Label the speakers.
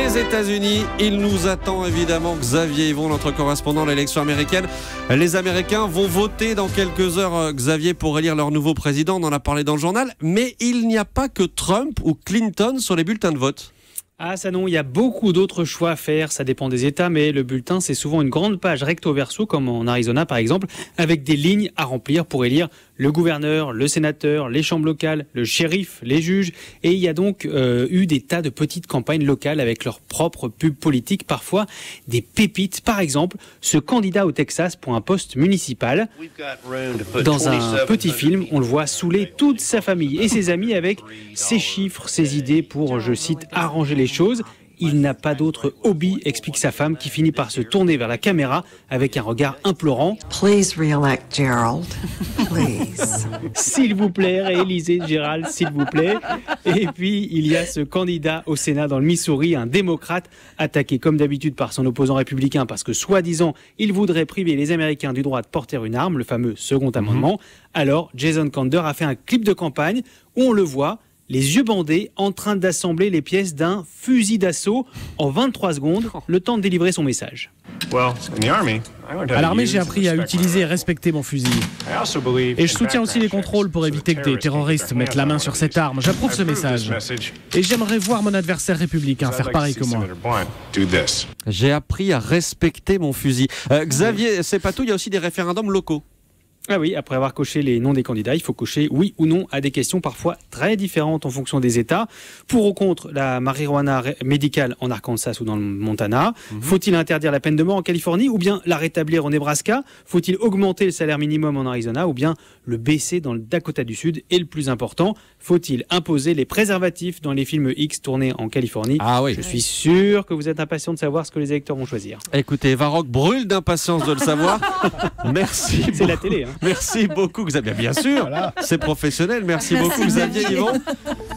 Speaker 1: les États-Unis. Il nous attend évidemment Xavier Yvon, notre correspondant de l'élection américaine. Les Américains vont voter dans quelques heures, Xavier, pour élire leur nouveau président. On en a parlé dans le journal. Mais il n'y a pas que Trump ou Clinton sur les bulletins de vote.
Speaker 2: Ah ça non, il y a beaucoup d'autres choix à faire, ça dépend des États, mais le bulletin c'est souvent une grande page recto verso, comme en Arizona par exemple, avec des lignes à remplir pour élire le gouverneur, le sénateur, les chambres locales, le shérif, les juges, et il y a donc eu des tas de petites campagnes locales avec leurs propres pubs politiques, parfois des pépites. Par exemple, ce candidat au Texas pour un poste municipal, dans un petit film, on le voit saouler toute sa famille et ses amis avec ses chiffres, ses idées pour, je cite, arranger les choses. Il n'a pas d'autre hobby, explique sa femme, qui finit par se tourner vers la caméra avec un regard implorant.
Speaker 3: Please re-elect Gerald. Please.
Speaker 2: S'il vous plaît, réélisez Gerald, s'il vous plaît. Et puis, il y a ce candidat au Sénat dans le Missouri, un démocrate, attaqué comme d'habitude par son opposant républicain parce que, soi-disant, il voudrait priver les Américains du droit de porter une arme, le fameux second amendement. Alors, Jason Kander a fait un clip de campagne où on le voit, les yeux bandés, en train d'assembler les pièces d'un fusil d'assaut en 23 secondes, le temps de délivrer son message.
Speaker 4: À l'armée, j'ai appris à utiliser et respecter mon fusil. Et je soutiens aussi les contrôles pour éviter que des terroristes mettent la main sur cette arme. J'approuve ce message. Et j'aimerais voir mon adversaire républicain faire pareil que moi.
Speaker 1: J'ai appris à respecter mon fusil. Xavier, c'est pas tout, il y a aussi des référendums locaux.
Speaker 2: Ah oui, après avoir coché les noms des candidats, il faut cocher oui ou non à des questions parfois très différentes en fonction des États. Pour ou contre la marijuana médicale en Arkansas ou dans le Montana. Faut-il interdire la peine de mort en Californie ou bien la rétablir au Nebraska? Faut-il augmenter le salaire minimum en Arizona ou bien le baisser dans le Dakota du Sud? Et le plus important, faut-il imposer les préservatifs dans les films X tournés en Californie?
Speaker 1: Ah oui.
Speaker 2: Je suis sûr que vous êtes impatient de savoir ce que les électeurs vont choisir.
Speaker 1: Écoutez, Eva Rock brûle d'impatience de le savoir. Merci.
Speaker 2: C'est la télé.
Speaker 1: Merci beaucoup Xavier. Bien sûr, c'est professionnel. Merci beaucoup Xavier Yvon.